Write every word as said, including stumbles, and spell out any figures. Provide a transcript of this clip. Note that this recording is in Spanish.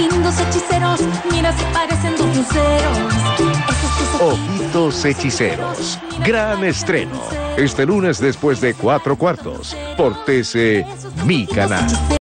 lindos hechiceros, mira si parecen dos luceros. Ojitos Hechiceros, gran estreno, este lunes después de cuatro cuartos, por T C, mi canal.